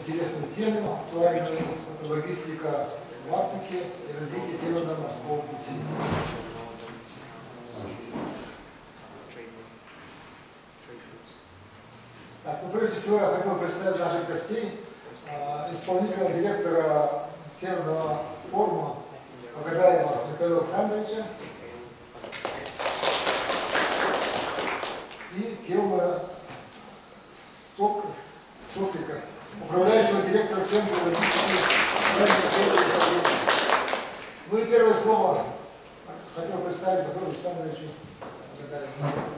интересную тему, актуальную логистика в Арктике и развитие Северного морского пути. Так, ну, прежде всего я хотел представить наших гостей, исполнительного директора Северного форума Погадаева Михаила Александровича и Кирилла Стоквика, управляющего директора Центра логистики. Ну и первое слово хотел представить Михаилу Александровичу Погадаеву.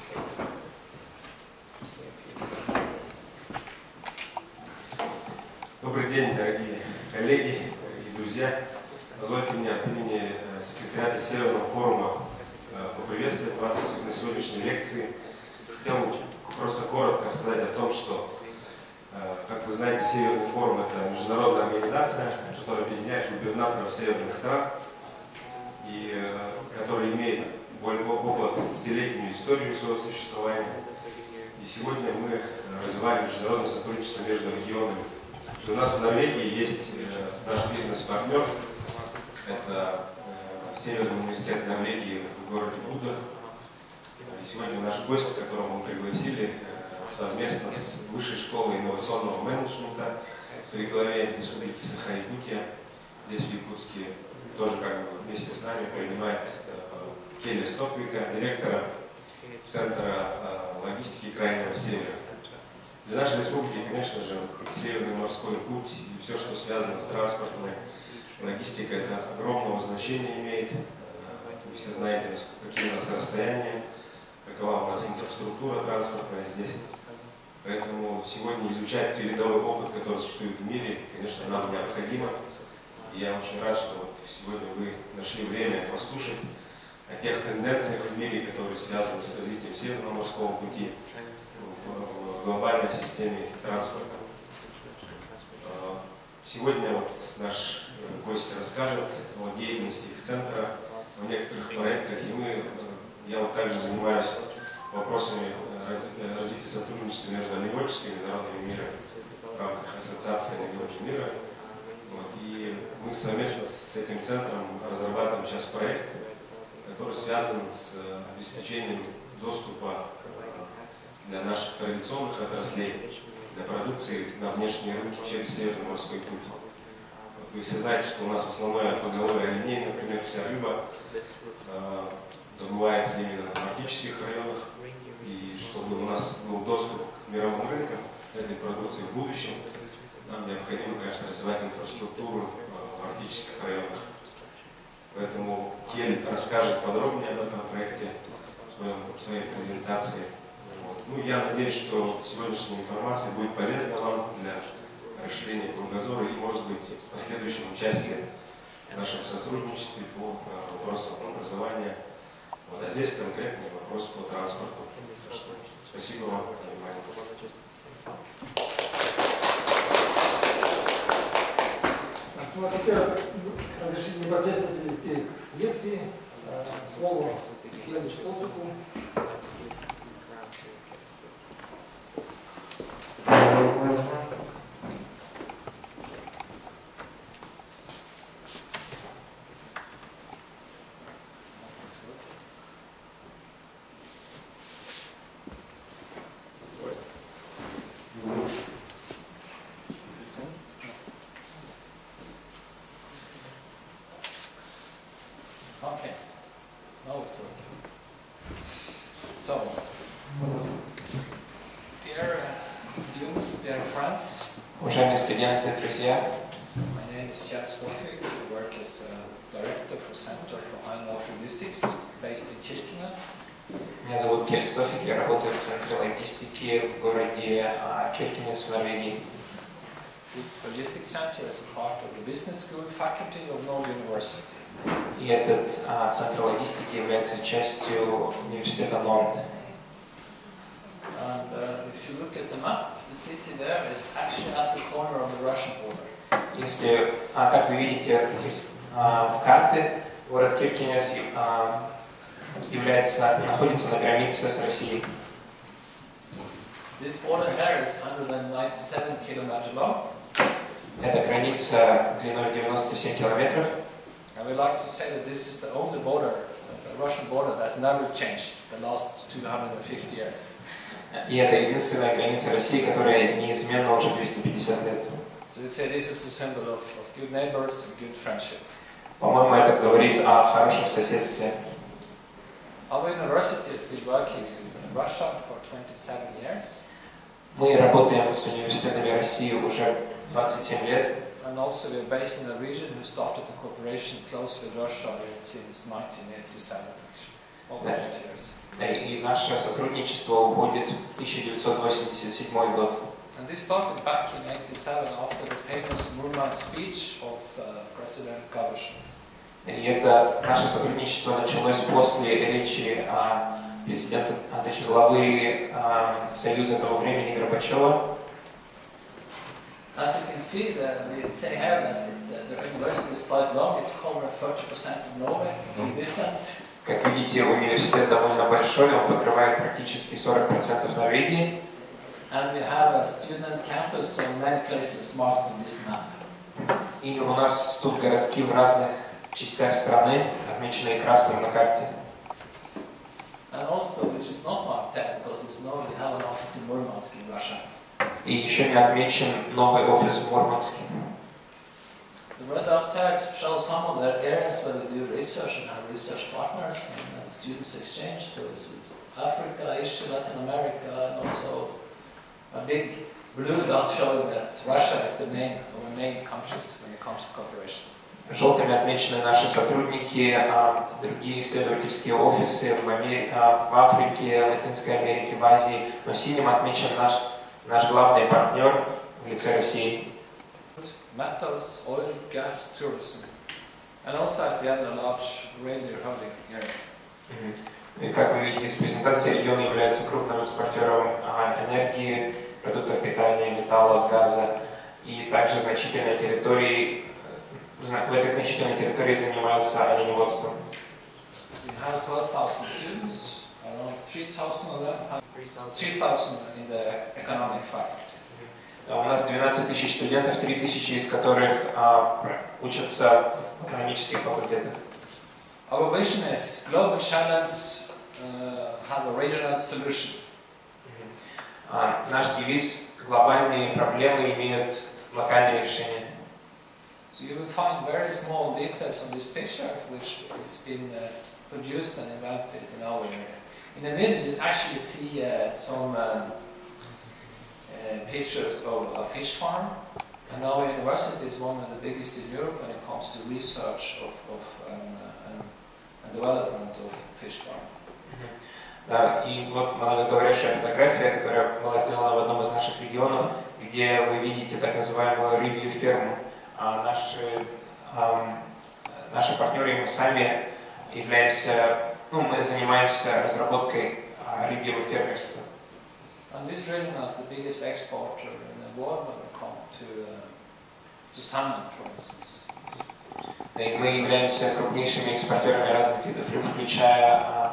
Добрый день, дорогие коллеги и друзья. Позвольте мне от имени секретариата Северного форума поприветствовать вас на сегодняшней лекции. Хотел просто коротко сказать о том, что, как вы знаете, Северный форум – это международная организация, которая объединяет губернаторов северных стран и которая имеет около 30-летнюю историю своего существования. И сегодня мы развиваем международное сотрудничество между регионами. У нас в Норвегии есть наш бизнес-партнер, это Северный университет Норвегии в городе Буда. И сегодня наш гость, которого мы пригласили совместно с Высшей школой инновационного менеджмента при главе Республики Саха-Якутия, здесь в Якутске, тоже как бы вместе с нами принимает Кирилла Стоквика, директора Центра логистики Крайнего Севера. Для нашей республики, конечно же, Северный морской путь и все, что связано с транспортной логистикой, это огромного значения имеет. Вы все знаете, какие у нас расстояния, какова у нас инфраструктура транспортная здесь. Поэтому сегодня изучать передовой опыт, который существует в мире, конечно, нам необходимо. И я очень рад, что сегодня вы нашли время послушать о тех тенденциях в мире, которые связаны с развитием Северного морского пути в глобальной системе транспорта. Сегодня вот наш гость расскажет о деятельности их центра, о некоторых проектах, и я вот также занимаюсь вопросами развития сотрудничества между оленеводческими народами мира в рамках Ассоциации оленеводов мира. И мы совместно с этим центром разрабатываем сейчас проект, который связан с обеспечением доступа для наших традиционных отраслей, для продукции на внешние рынки через Северный морской путь. Вы все знаете, что у нас основное поголовье оленей, например, вся рыба, добывается именно в арктических районах, и чтобы у нас был доступ к мировым рынкам этой продукции в будущем, нам необходимо, конечно, развивать инфраструктуру в арктических районах. Поэтому Кель расскажет подробнее об этом проекте в своей презентации. Ну, я надеюсь, что сегодняшняя информация будет полезна вам для расширения кругозора и, может быть, в последующем участии в нашем сотрудничестве по вопросам образования. А здесь конкретный вопрос по транспорту. Спасибо вам за внимание. Ну, а теперь разрешите непосредственно перейти к лекции. Слово Кириллу Стоквику. Okay, now it's working. So, dear students, dear friends, Уважаемые студенты, друзья, my name is Kjell Stokvik. I work as a director for Center for High North Logistics based in Kirkenes. меня зовут Кирилл Стоквик, я работаю в Центре логистики в городе Киркенес в Норвегии. This logistics center is part of the business school faculty of Norway University. И этот Центр логистики является частью университета Норд. And if you look at the map, the city there is actually at the corner of the Russian border. Если, как вы видите из карты, город Киркенес находится на границе с Россией. This border here is 197 kilometers long. Это граница длиной в 97 километров. And we like to say that this is the only border, the Russian border, that's never changed the last 250 years. И это единственная граница России, которая неизменна уже 250 лет. So we say this is a symbol of good neighbors and good friendship. По-моему, это говорит о хорошем соседстве. Our university has been working in Russia for 27 years. Мы работаем с университетами России уже 27 лет. And also we are based in a region who started the cooperation close with Russia since 1987, actually, over 8 years. И наше сотрудничество уходит в 1987 год. And this started back in 1987 after the famous Murmansk speech of President Gorbachev. И это наше сотрудничество началось после речи президента, точнее главы Союза того времени Горбачева. As you can see, we say here that the university is quite long. It's covering 30% of Norway in distance. Как видите, университет довольно большой, он покрывает практически 40% Норвегии. And we have a student campus in many places marked on this map. И у нас тут городки в разных частях страны, отмеченные красным на карте. And also, which is not marked there, because it's known we have an office in Murmansk in Russia. И еще не отмечен новый офис в Мурманске. The red outside shows some of the areas where we do research and have research partners and students exchange. So it's Africa, Asia, Latin America, and also a big blue dot showing that Russia is the main countries when it comes to cooperation. Желтыми отмечены наши сотрудники, другие исследовательские офисы в Африке, Латинской Америке, в Азии. Но синим отмечен наш главный партнер в лице России. Metals, oil, gas, tourism, and also at the end a large reindeer herding area. И как вы видите из презентации, регион является крупным экспортером энергии, продуктов питания, металла, газа, и также значительной территории. В этой значительной территории занимаются оленеводством. We have 12,000 students, around 3,000 of them have 3,000 in the economic faculty. У нас 12 тысяч студентов, 3 тысячи из которых учатся в экономических факультетах. Our vision is global challenge, have a regional solution. Наш девиз – глобальные проблемы имеют локальные решения. So you will find very small details on this picture, which has been produced and invented in our area. In the middle, you actually see some pictures of a fish farm, and our university is one of the biggest in Europe when it comes to research and development of fish farm. Да, и вот многоговорящая фотография, которая была сделана в одном из наших регионов, где вы видите так называемую рыбью ферму. Наши партнеры и мы сами мы занимаемся разработкой рыбьего фермерства. And this region is the biggest exporter in the world when it comes to salmon, for instance. И мы являемся крупнейшими экспортерами разных видов рыб, включая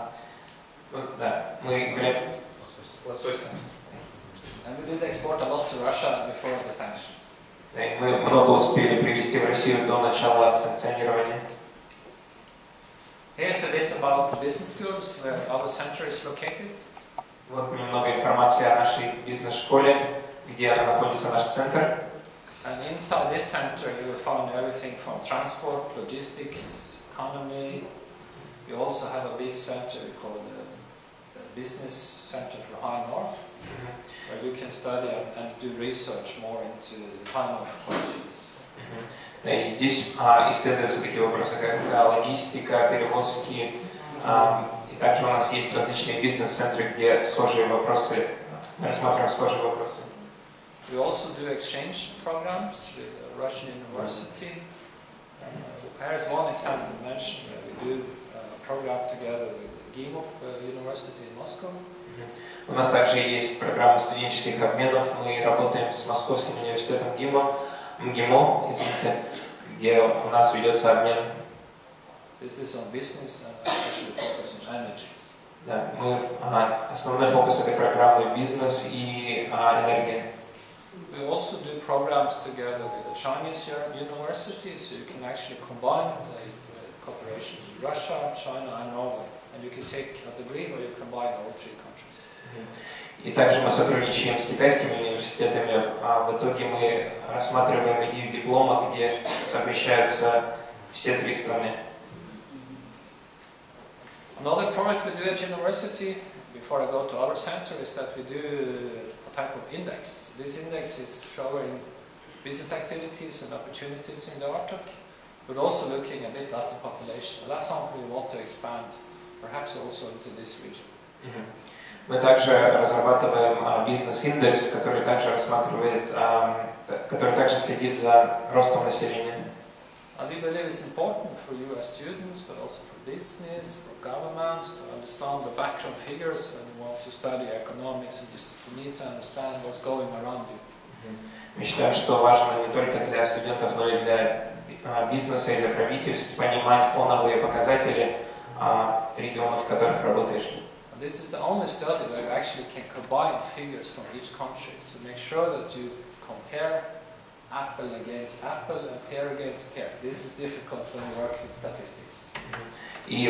лосося. And we did export a lot to Russia before the sanctions. И мы много успели привезти в Россию до начала санкционирования. Here's a bit about the business schools where our center is located. Вот немного информации о нашей бизнес-школе, где находится наш центр. And inside this center you will find everything from transport, logistics, economy. We also have a big center we call the Business Center for High North, where you can study and do research more into the High North questions. И здесь исследуются такие вопросы, как логистика, перевозки. И также у нас есть различные бизнес-центры, где схожие вопросы, мы рассматриваем схожие вопросы. We also do exchange programs with a Russian university. Here's one example mentioned where we do a program together with GIMO University in Moscow. У нас также есть программа студенческих обменов. Мы работаем с Московским университетом МГИМО, где у нас ведется обмен. This is on business and especially focus on energy. Да, основной фокус этой программы бизнес и энергия. We also do programs together with the Chinese university, so you can actually combine the cooperation with Russia, China and Norway. And you can take a degree where you combine all three countries. И также мы сотрудничаем с китайскими университетами. В итоге мы рассматриваем идею диплома, где совмещаются все три страны. Another project we do at university, before I go to our center, is that we do a type of index. This index is showing business activities and opportunities in the Arctic, but also looking a bit at the population. And that's something we want to expand, perhaps also into this region. Мы также разрабатываем бизнес-индекс, который также рассматривает, который также следит за ростом населения. And we believe it's important for you as students, but also for business, for governments, to understand the background figures when you want to study economics, and you need to understand what's going around you. Мы считаем, что важно не только для студентов, но и для бизнеса и для правительств понимать фоновые показатели регионов, в которых работаешь. And this is the only study where you actually can combine figures from each country. So make sure that you compare apple against apple and pear against pear. This is difficult when you work with statistics. И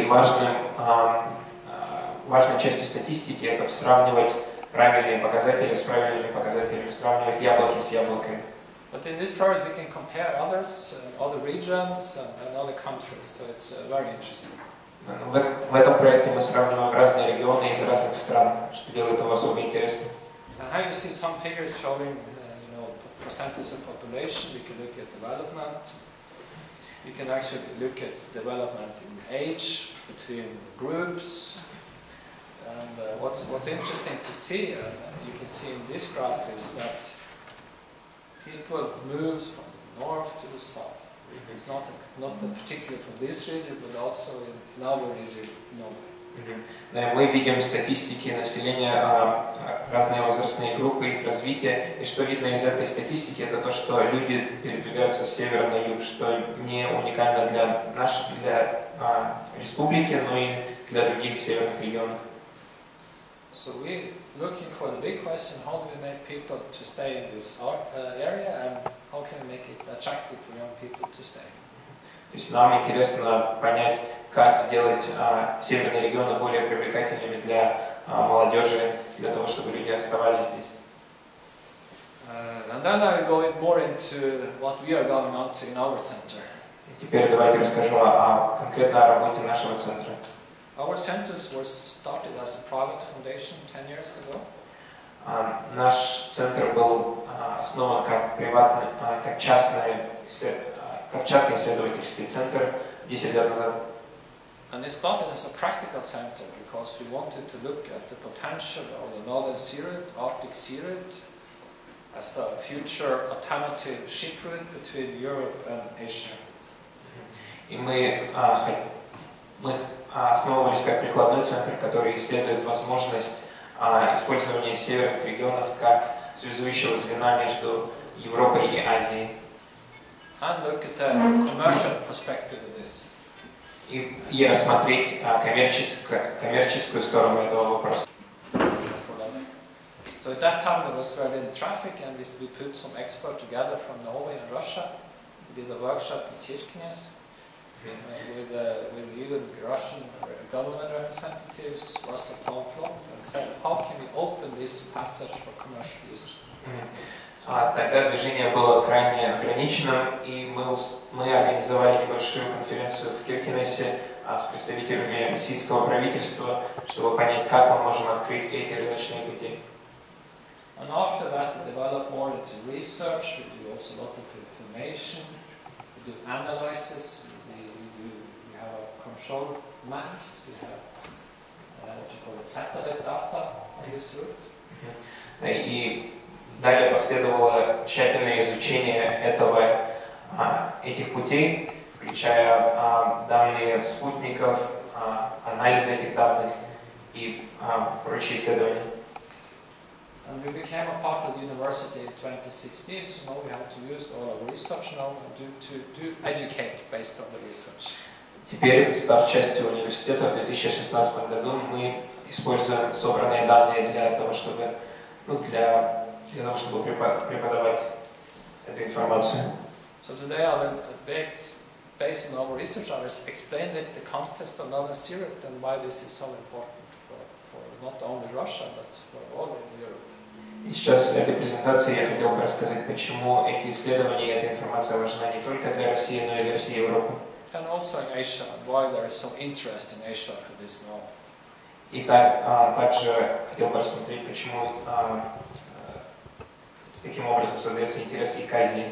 важной частью статистики это сравнивать правильные показатели с правильными показателями, сравнивать яблоки с яблоками. But in this project we can compare others, other regions and other countries. So it's very interesting. В этом проекте мы сравниваем разные регионы из разных стран, что делает его особо интересным. And how you see some figures showing, percentage of population. We can look at development. We can actually look at development in age between groups. And what's interesting to see, you can see in this graph, is that people move from the north to the south. It's not particularly from this region, but also in our region, Norway. Мы видим статистики населения, разные возрастные группы, их развитие. И что видно из этой статистики, это то, что люди передвигаются с севера на юг, что не уникально для республики, но и для других северных регионов. So we're looking for the big question: how do we make people to stay in this area, and how can we make it attractive for young people to stay? То есть нам интересно понять, как сделать северные регионы более привлекательными для молодежи, для того, чтобы люди оставались здесь. And then I will go more into what we are going on to in our center. И теперь давайте расскажу конкретно о работе нашего центра. Our centers were started as a private foundation 10 years ago. Наш центр был основан как приватный, как частный исследовательский центр 10 лет назад. And it started as a practical center because we wanted to look at the potential of the Northern Sea Route, Arctic Sea Route, as a future alternative ship route between Europe and Asia. И мы основывались как прикладной центр, который исследует возможность использования северных регионов как связующего звена между Европой и Азией. And look at the commercial perspective of this. И рассмотреть коммерческую сторону этого вопроса. So at that time there was very little traffic, and we put some experts together from Norway and Russia. We did a workshop in Kirkenes with even Russian government representatives, Rosatom Flot, and said, how can we open this passage for commercial use? Тогда движение было крайне ограниченным, и мы организовали небольшую конференцию в Киркенесе с представителями российского правительства, чтобы понять, как мы можем открыть эти рыночные пути. And after that, we developed more into research. We do also a lot of information. We do analysis. We have a control maps. We have what you call it, satellite data on this route. И далее последовало тщательное изучение этих путей, включая данные спутников, анализ этих данных и прочие исследования. And we became a part of the university in 2016, so now we have to use all our research now to educate based on the research. Теперь, став частью университета в 2016 году, мы используем собранные данные для того, чтобы для для того, чтобы преподавать эту информацию. So today I will, based on our research, I will explain the context of Northern Syria and why this is so important for not only Russia, but for all of Europe. И сейчас в этой презентации я хотел бы рассказать, почему эти исследования и эта информация важна не только для России, но и для всей Европы. And also in Asia, and why there is so interest in Asia for this now. И также хотел бы рассмотреть, почему таким образом создается интерес и к Азии.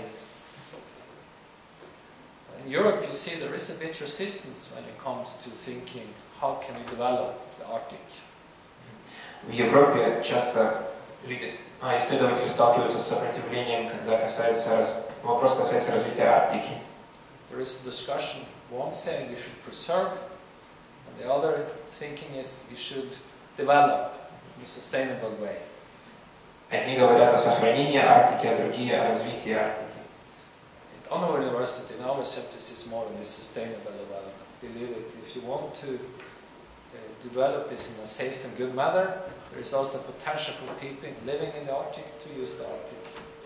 In Europe, you see there is a bit resistance when it comes to thinking how can we develop the Arctic. В Европе часто исследователи сталкиваются с сопротивлением, когда вопрос касается развития Арктики. There is a discussion, one saying we should preserve, and the other thinking is we should develop in a sustainable way. Одни говорят о сохранении Арктики, а другие о развитии Арктики. At our university, now our emphasis is more on the sustainable development. We believe that if you want to develop this in a safe and good manner, there is also potential for people living in the Arctic to use the Arctic.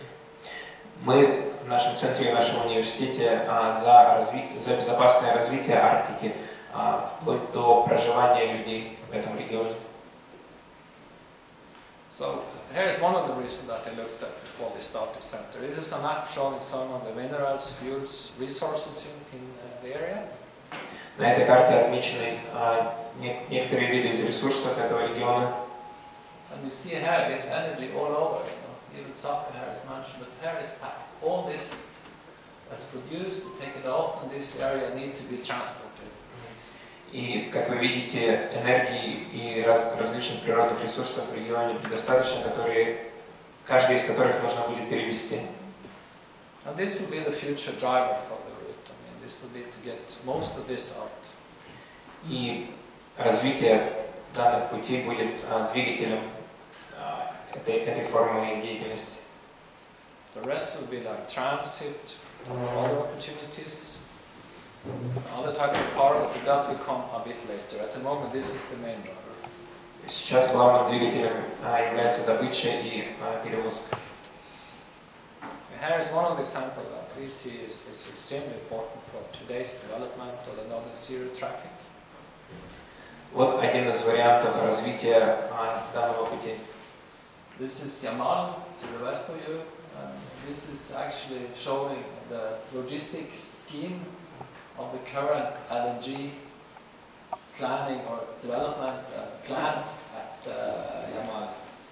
Мы в нашем центре, в нашем университете за безопасное развитие Арктики, вплоть до проживания людей в этом регионе. So here is one of the reasons that I looked at before we started the center. This is a map showing some of the minerals, fuels, resources in the area. На этой карте отмечены некоторые виды из ресурсов этого региона. And you see here is energy all over. Even soccer here is mentioned, but here is packed. All this that's produced, to take it out in this area, need to be transported. И, как вы видите, энергии и различных природных ресурсов в регионе предостаточно, каждый из которых нужно будет перевести. And this will be the future driver for the route. I mean, this will be to get most of this out. И развитие данных путей будет двигателем этой формы деятельности. The rest will be like transit, other opportunities, other type of power, but that will come a bit later. At the moment, this is the main driver. Сейчас главным двигателем является добыча и перевозка. Here is one of the examples that we see is extremely important for today's development of the Northern Syria traffic. Вот один из вариантов развития данного пути. This is Yamal to the west of you, and this is actually showing the logistics scheme of the current LNG planning or development plants at Yamal.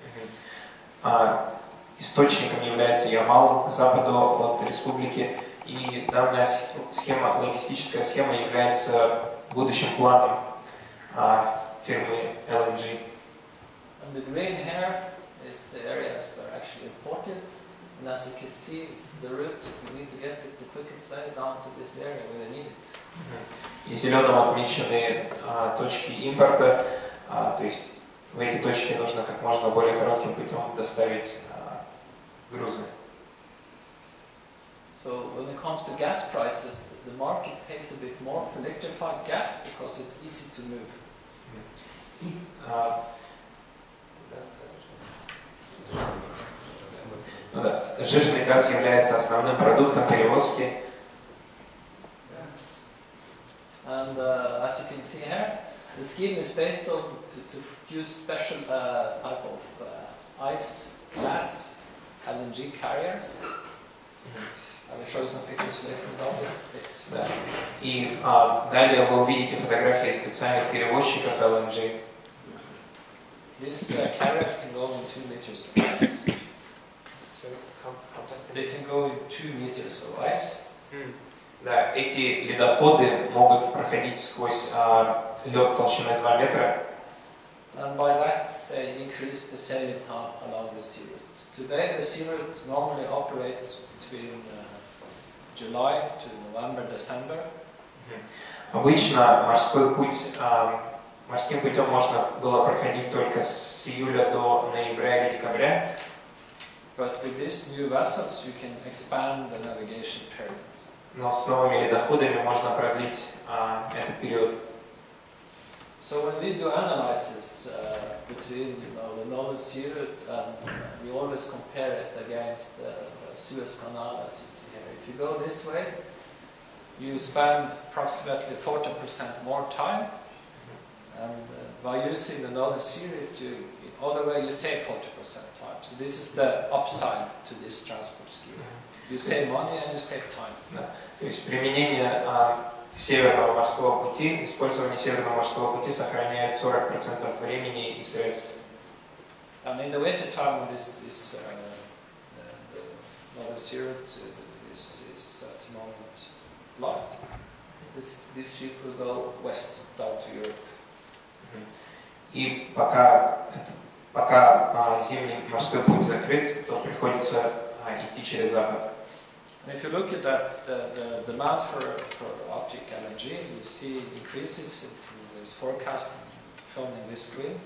Источником является Ямал к западу от республики, и данная логистическая схема является будущим планом фирмы LNG. And the green here is the areas that are actually imported, and as you can see, the route you need to get it the quickest way down to this area where they need it. И зеленым отмечены точки импорта, то есть в эти точки нужно как можно более коротким путем доставить грузы. So when it comes to gas prices, the market pays a bit more for liquefied gas because it's easy to move. Сжиженный газ является основным продуктом перевозки. And as you can see here, the scheme is based on to use special type of ice class LNG carriers. I will show you some pictures later about it. Да. И далее вы увидите фотографии специальных перевозчиков LNG. These carriers can go in 2 meters of ice. They can go in 2 meters of ice. Да, эти ледоходы могут проходить сквозь лед толщиной 2 метра. And by that they increase the sailing time along the sea route. Today the sea route normally operates between July to November, December. Обычно морским путем можно было проходить только с июля до ноября или декабря. But with these new vessels you can expand the navigation period. Но с новыми ледоходами можно продлить этот период. So when we do analysis between the Northern Sea route and we you always compare it against the Suez Canal, as you see here. If you go this way, you spend approximately 40% more time, and by using the Northern Sea route, all the way you save 40% time. So this is the upside to this transport scheme. You save money and you save time. Да. То есть применение Северного морского пути, использование Северного морского пути сохраняет 40% времени и средств. And in the winter time, when the Northern Sea route is at the moment blocked, this ship will go west down to Europe. И пока зимний морской путь закрыт, то приходится идти через запад. And if you look at that, the demand for Arctic LNG, you see increases. It's forecast shown in this screen,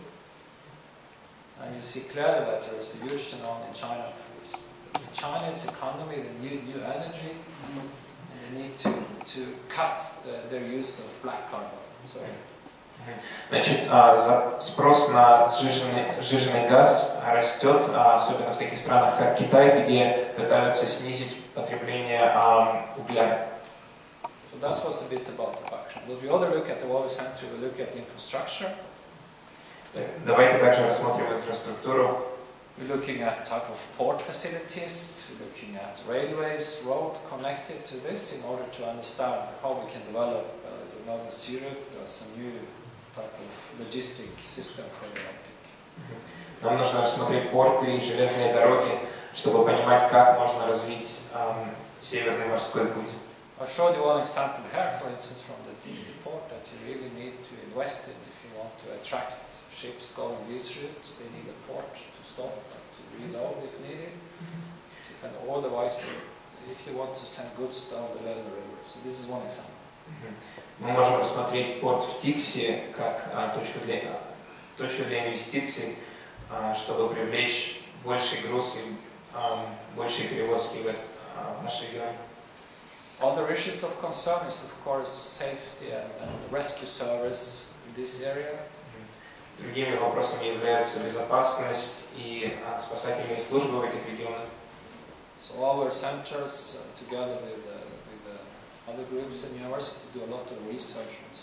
and you see clearly that there is a huge demand in China for this. The Chinese economy, the new energy, and they need to cut their use of black carbon. So, Значит, спрос на сжиженный газ растет, особенно в таких странах, как Китай, где пытаются снизить потребление угля. So that's what's a bit about the background. But we also look at the water center, we look at the infrastructure. Давайте также рассмотрим инфраструктуру. We're looking at type of port facilities, we're looking at railways, road connected to this in order to understand how we can develop the Northern Sea route as a new type of logistic system for the Arctic. Нам нужно рассмотреть порты и железные дороги, чтобы понимать, как можно развить Северный морской путь. I showed you one example here, for instance, from the DC port that you really need to invest in if you want to attract ships going these routes. They need a port to stop and to reload if needed, and otherwise, if you want to send goods down the Lena River. So this is one example. Мы можем рассмотреть порт в Тиксе как точку для инвестиций, чтобы привлечь больший груз и большие перевозки в наш регион. Other issues of concern is, of course, safety and rescue service in this area. Другими вопросами являются безопасность и спасательные службы в этих регионах. So our centers, together with other groups in university, do a lot of research on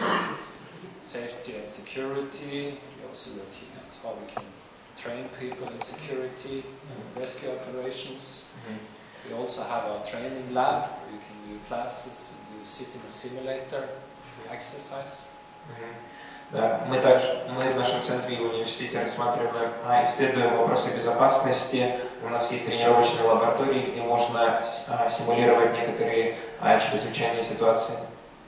safety and security. We're also looking at how we can train people in security and rescue operations. We also have a training lab where you can do classes and you sit in a simulator, exercise. Да, мы в нашем центре и в университете рассматриваем, исследуем вопросы безопасности. У нас есть тренировочные лаборатории, где можно симулировать некоторые чрезвычайные ситуации.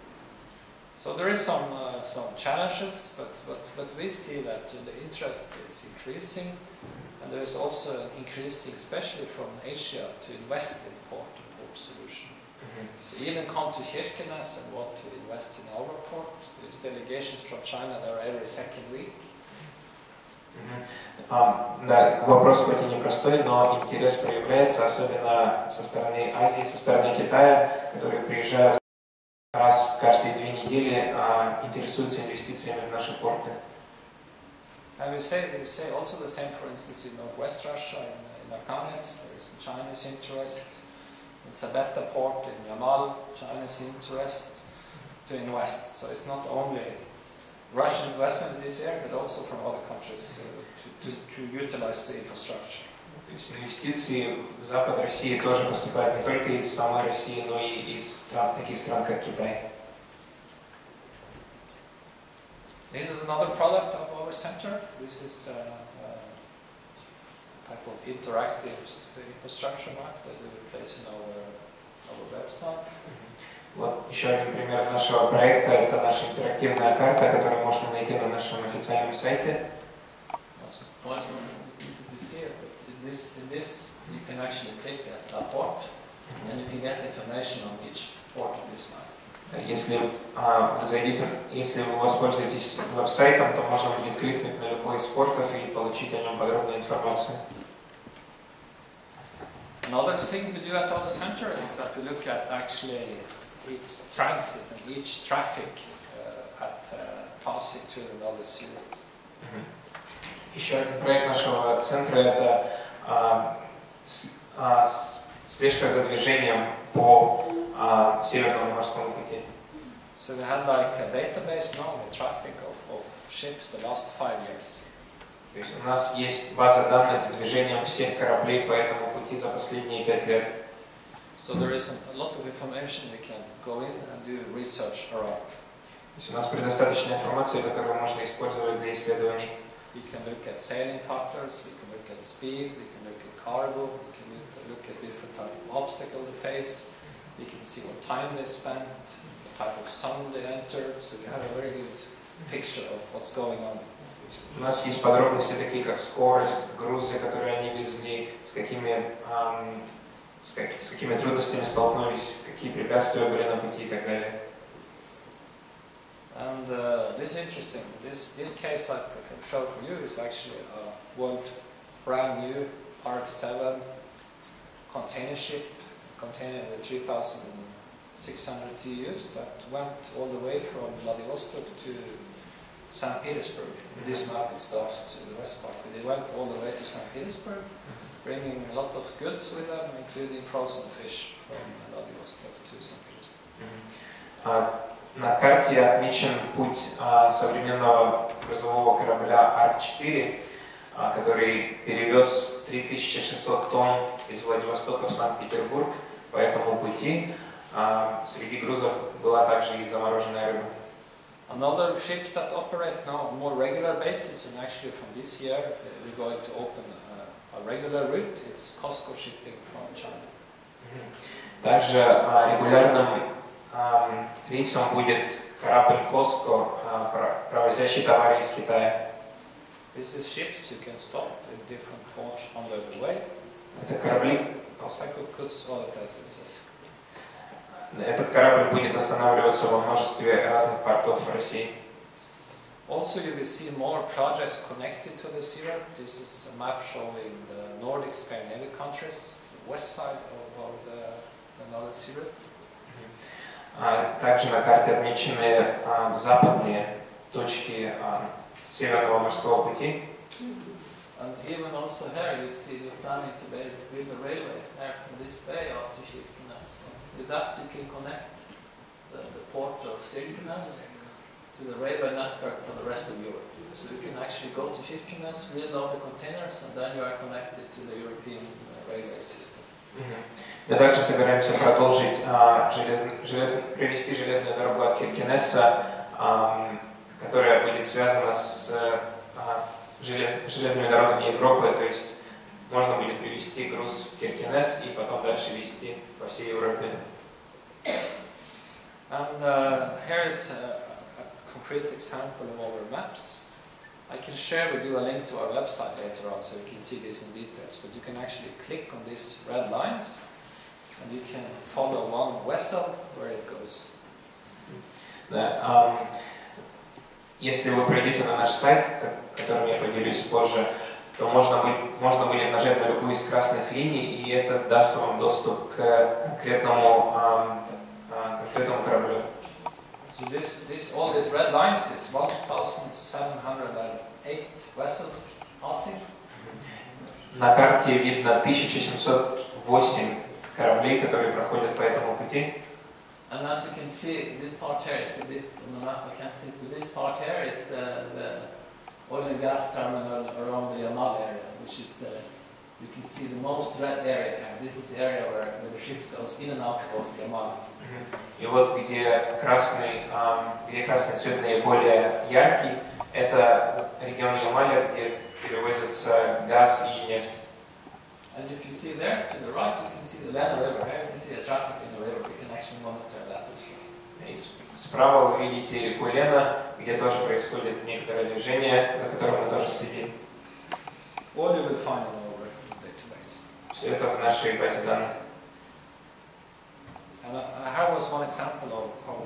So there is some challenges, but we see that the interest is increasing, and there is also increasing, especially from Asia, to invest in port solution. They even come to Kirkenes and want to invest in our port. There's delegations from China there every second week. Да, вопрос хоть и непростой, но интерес проявляется, особенно со стороны Азии, со стороны Китая, которые приезжают раз каждые 2 недели, интересуются инвестициями в наши порты. And we say also the same, for instance, in Northwest Russia, in Arkhangelsk, there is Chinese interest. In Sabetta port in Yamal, China's interest to invest. So it's not only Russian investment in this area, but also from other countries to utilize the infrastructure. То есть инвестиции в Запад России тоже поступают не только из самой России, но и из таких стран, как Китай. This is another product of our center. This is a type of interactive infrastructure map that we will place in our website. Вот еще один пример нашего проекта. Это наша интерактивная карта, которую можно найти на нашем официальном сайте. In this you can actually click a port and you can get information on each port of this map. Если вы воспользуетесь веб-сайтом, то можно будет кликнуть на любой из портов и получить о нем подробную информацию. Another thing we do at our center is that we look at actually each transit and each traffic passing through the Northern Sea route. Еще один проект нашего центра – это слежка за движением по Северному морскому пути. So we had like a database now with traffic of ships the last 5 years. То есть у нас есть база данных с движением всех кораблей по этому пути за последние 5 лет. So there is a lot of information we can go in and do research around. То есть у нас предостаточно информации, которую можно использовать для исследований. We can look at sailing patterns, we can look at speed, we can look at cargo, we can look at different type of obstacle they face, we can see what time they spent, what type of sun they entered, so we have a very good picture of what's going on. У нас есть подробности такие, как скорость, грузы, которые они везли, с какими трудностями столкнулись, какие препятствия были на пути и так далее. And this is interesting. This case I can show for you is actually a world brand new Arc 7 container ship containing the 3,600 TEUs that went all the way from Vladivostok to St. Petersburg. This map it stops to the west part, but they went all the way to St. Petersburg, bringing a lot of goods with them, including frozen fish from Vladivostok to St. Petersburg. На карте отмечен путь современного грузового корабля Арк-4, который перевез 3600 тонн из Владивостока в Санкт-Петербург по этому пути. Среди грузов была также и замороженная рыба. Another ships that operate now on more regular basis, and actually from this year we're going to open a regular route. It's COSCO shipping from China. Также регулярным рейсом будет корабль COSCO, провозящий товары из Китая. This is ships you can stop in different ports on the way. Это корабли. Goods other places. Этот корабль будет останавливаться во множестве разных портов России. Also, you will see more projects connected to the Syrup. This is a map showing the Nordic Scandinavian countries, the west side of the Northern Syrup. Также на карте отмечены западные точки Северного морского пути. And even also here you see we're planning to build a railway there from this bay up to Kirkenes. So with that you can connect the port of Kirkenes to the railway network for the rest of Europe. So you can actually go to Kirkenes, reload the containers, and then you are connected to the European railway system. Мы также собираемся продолжить провести железную дорогу от Киркенеса, которая будет связана с железными дорогами Европы, то есть можно будет привезти груз в Киркенес и потом дальше везти по всей Европе. And here is a concrete example of our maps. I can share with you a link to our website later on so you can see this in details, but you can actually click on these red lines and you can follow one vessel where it goes. Да, если вы пройдете на наш сайт, которым я поделюсь позже, то можно будет нажать на любую из красных линий, и это даст вам доступ к конкретному кораблю. So all these red lines is 1,708 vessels passing. На карте видно 1708 кораблей, которые проходят по этому пути. And as you can see, this part here is a bit on the map. I can't see, but this part here is the oil and gas terminal around the Yamal area, which is you can see the most red area. And this is the area where the ships goes in and out of Yamal. И вот где красный цвет наиболее яркий, это регион Ямаля, где перевозится газ и нефть. And if you see there to the right, you can see the Lena River. Here you can see the traffic in the river. We can actually monitor that as well. И справа вы видите реку Лена, где тоже происходит некоторое движение, за которым мы тоже следим. All you will find in our database. Все это в нашей базе данных. And here was one example of how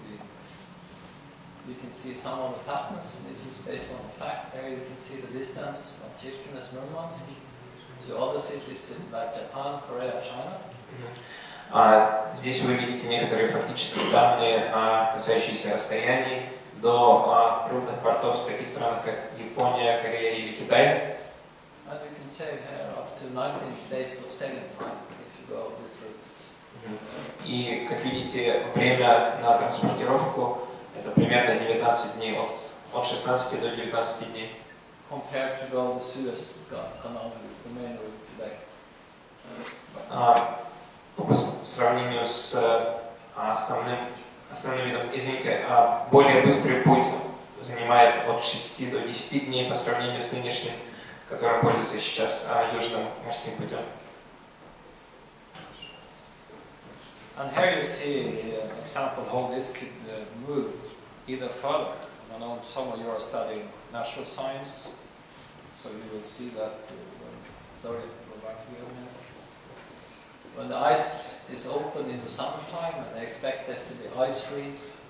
you can see some of the patterns, and this is based on the fact. Here you can see the distance from Kirkenes, Murmansk to other cities like Japan, Korea, China. Здесь вы видите некоторые фактические данные, касающиеся расстояний до крупных портов в таких странах, как Япония, Корея или Китай. And you can say here up to 19 days of sailing time if you go this route. И, как видите, время на транспортировку это примерно 19 дней, от 16 до 19 дней. Compared to go the Suez Canal, is the main route today. По сравнению с основным видом, извините, более быстрый путь занимает от 6 до 10 дней по сравнению с нынешним, которым пользуется сейчас южным морским путем. And here you see an example how this could move either further. I know some of you are studying natural science, so you will see that. Sorry, go back here. When the ice is open in the summertime, and they expect it to be ice-free,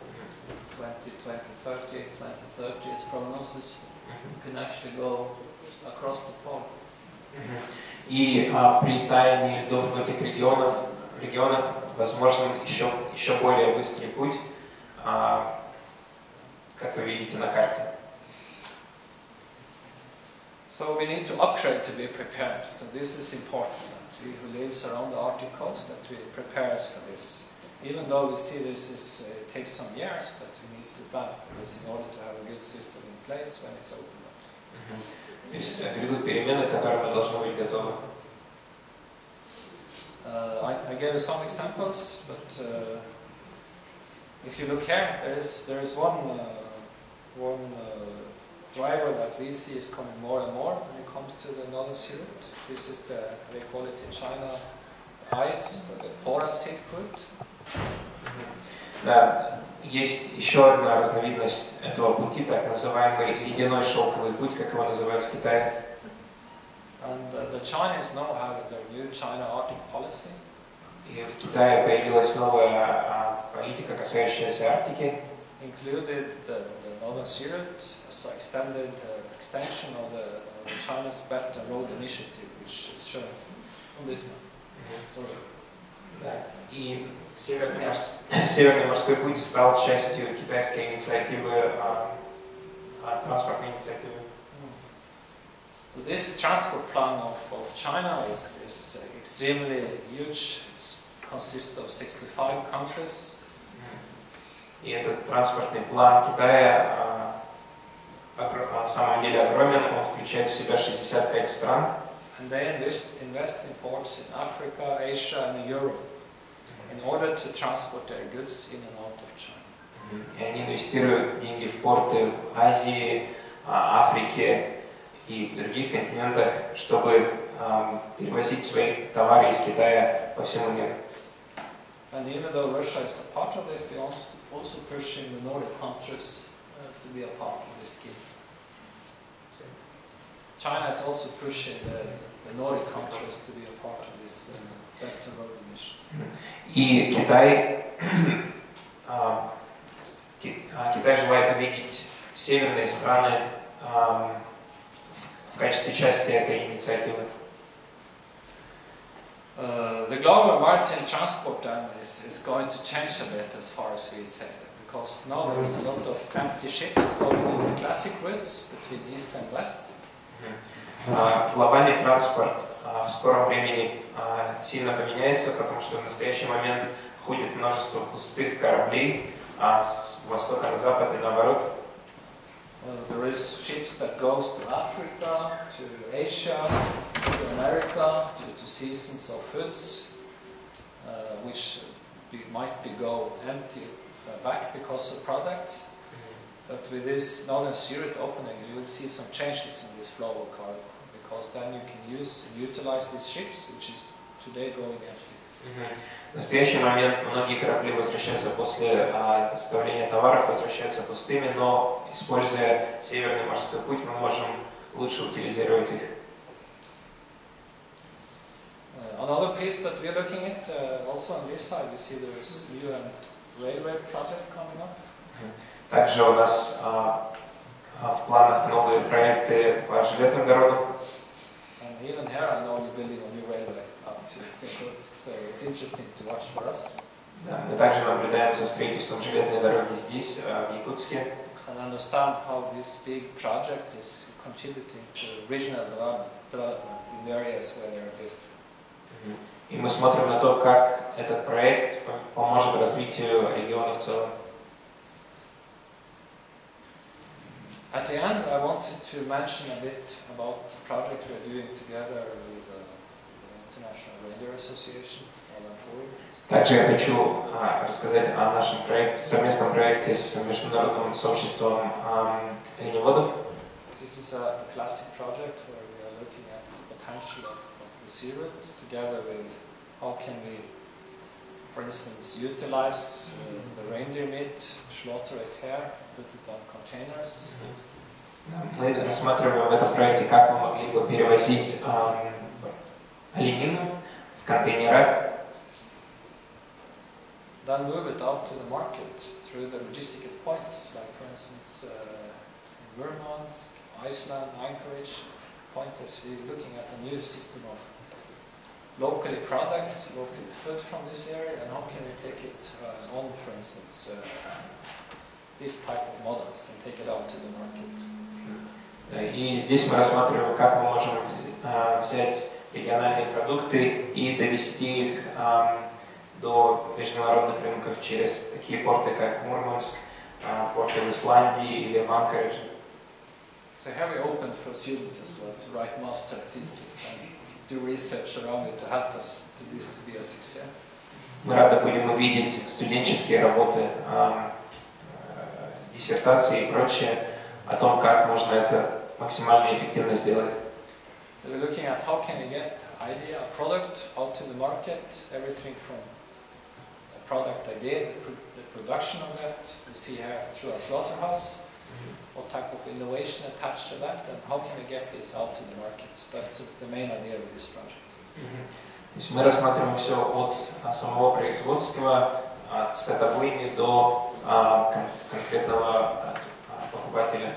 2030 is prognosis, you can actually go across the pole. И при таянии льдов в этих регионах возможен еще более быстрый путь, как вы видите на карте. So we need to upgrade to be prepared. So this is important. We who lives around the Arctic coast that we prepare us for this. Even though we see this it takes some years, but we need to plan for this in order to have a good system in place when it's open up. То есть грядут перемены, к которым мы должны быть готовы. I gave you some examples, but if you look here, there is one driver that we see is coming more and more when it comes to the Northern Sea route. This is they call it in China ice, or the Polar Silk route. Да, есть еще одна разновидность этого пути, так называемый ледяной шелковый путь, как его называют в Китае. And the Chinese now have their new China Arctic policy. И в Китае появилась новая политика, касающаяся Арктики. Included the Northern Sea route as extended extension of the China's Belt and Road Initiative, which is shown on this map. Да. И Северный морской путь стал частью китайской инициативы, транспортной инициативы. So this transport plan of China is extremely huge. It consists of 65 countries. И этот транспортный план Китая в самом деле огромен, он включает в себя 65 стран. And they invest in ports in Africa, Asia and Europe in order to transport their goods in and out of China. И они инвестируют деньги в порты в Азии, Африке и других континентах, чтобы перевозить свои товары из Китая по всему миру. And even though Russia is a part of this, they also pushing the Nordic countries to be a part of this scheme. China is also pushing the Nordic countries to be a part of this Belt and Road Initiative. И Китай желает увидеть северные страны в качестве части этой инициативы. The global maritime transport then is going to change a bit as far as we say, because now there is a lot of empty ships going in the classic routes between east and west. Глобальный транспорт в скором времени сильно поменяется, потому что в настоящий момент ходит множество пустых кораблей с востока на запад и наоборот. There is ships that goes to Africa, to Asia, to America, to seasons of foods, which might go empty back because of products. But with this Northern Sea route opening, you will see some changes in this flow of cargo, because then you can utilize these ships, which is today going empty. В настоящий момент многие корабли возвращаются после доставления товаров, возвращаются пустыми, но используя Северный морской путь, мы можем лучше утилизировать их. Another piece that we're looking at, also on this side, you see there is new railway project coming up. Также у нас в планах новые проекты по железным дорогам. And even here, I know you're building a new railway up to Yakutsk, so it's interesting to watch for us. Да, мы также наблюдаем за строительством железной дороги здесь, в Якутске. And understand how this big project is contributing to regional development. development in the areas where they are built. И мы смотрим на то, как этот проект поможет развитию региона в целом. At the end, I wanted to mention a bit about the project we're doing together with the International Reindeer Association, Northern Forum. Также я хочу рассказать о нашем проекте, совместном проекте с международным сообществом оленеводов. This is a classic project where we are looking at the potential of the seaweeds together with how can we, for instance, utilize the reindeer meat, slaughter it here, put it on containers. Мы рассматриваем в этом проекте, как мы могли бы перевозить оленину в контейнерах. Then move it out to the market through the logistical points, like for instance in Murmansk, Iceland, Anchorage. Point is we're looking at a new system of locally products, locally food from this area, and how can we take it on, for instance, this type of models and take it out to the market. И здесь мы рассматриваем, как мы можем взять региональные продукты и довести их до международных рынков через такие порты, как Мурманск, порты в Исландии или в Анкоридже. So here we opened for students as well to write master thesis and do research around it to help us to this to be a success. Мы рады будем увидеть студенческие работы, диссертации и прочее о том, как можно это максимально эффективно сделать. So we're looking at how can we get idea, a product out to the market, everything from a product idea, the production of that, we see here through a slaughterhouse, what type of innovation attached to that, and how can we get this out to the market. So that's the main idea of this project. То есть мы рассматриваем все от самого производства, от скотобойни до конкретного покупателя.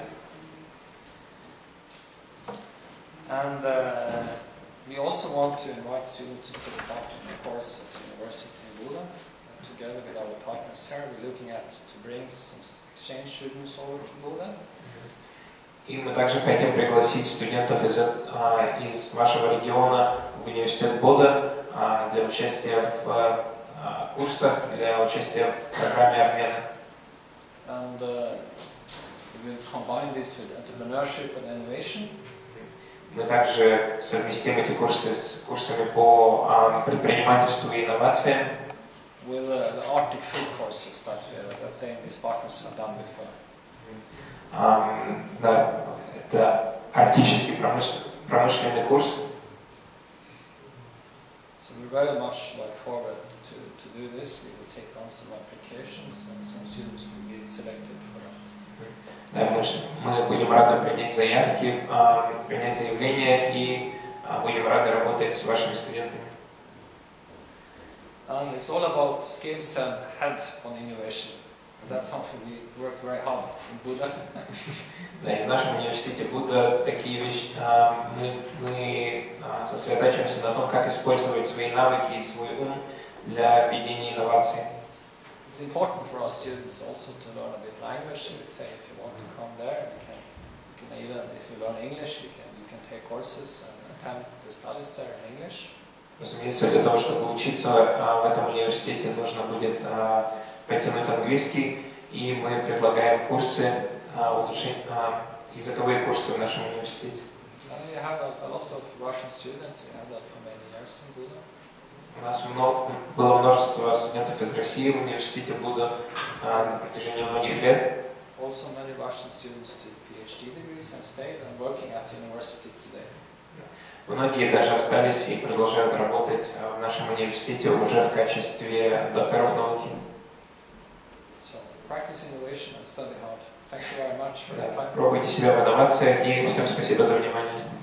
And we also want to invite students to take part in a course at the University in Buda. Together with our partners here, we're looking at to bring some exchange students over to Buda. И мы также хотим пригласить студентов из вашего региона в университет Буда для участия в курсах, для участия в программе обмена. And we will combine this with entrepreneurship and innovation. Мы также совместим эти курсы с курсами по предпринимательству и инновациям. With the Arctic food courses that these partners have done before. Да, это арктический промышленный курс. So we very much look forward to do this. We will take on some applications and some students will be selected for that. Да, мы будем рады принять заявки, принять заявления и будем рады работать с вашими студентами. And it's all about skills and head-on innovation. And that's something we work very hard in Buda. Да, и в нашем университете Будда такие вещи, мы сосредотачиваемся на том, как использовать свои навыки и свой ум для ведения инноваций. It's important for our students also to learn a bit language. We say if you want to come there, you can even if you learn English, you can take courses and attend the studies there in English. Разумеется, для того, чтобы учиться в этом университете, нужно будет потянуть английский, и мы предлагаем курсы, языковые курсы в нашем университете. We have a lot of Russian students. We have that for many years in Buda. У нас было множество студентов из России в университете Буда на протяжении многих лет. Also many Russian students did PhD degrees and stayed and working at the university today. Многие даже остались и продолжают работать в нашем университете уже в качестве докторов науки. So practice innovation and study hard. Thank you very much for your time. Пробуйте себя в инновациях и всем спасибо за внимание.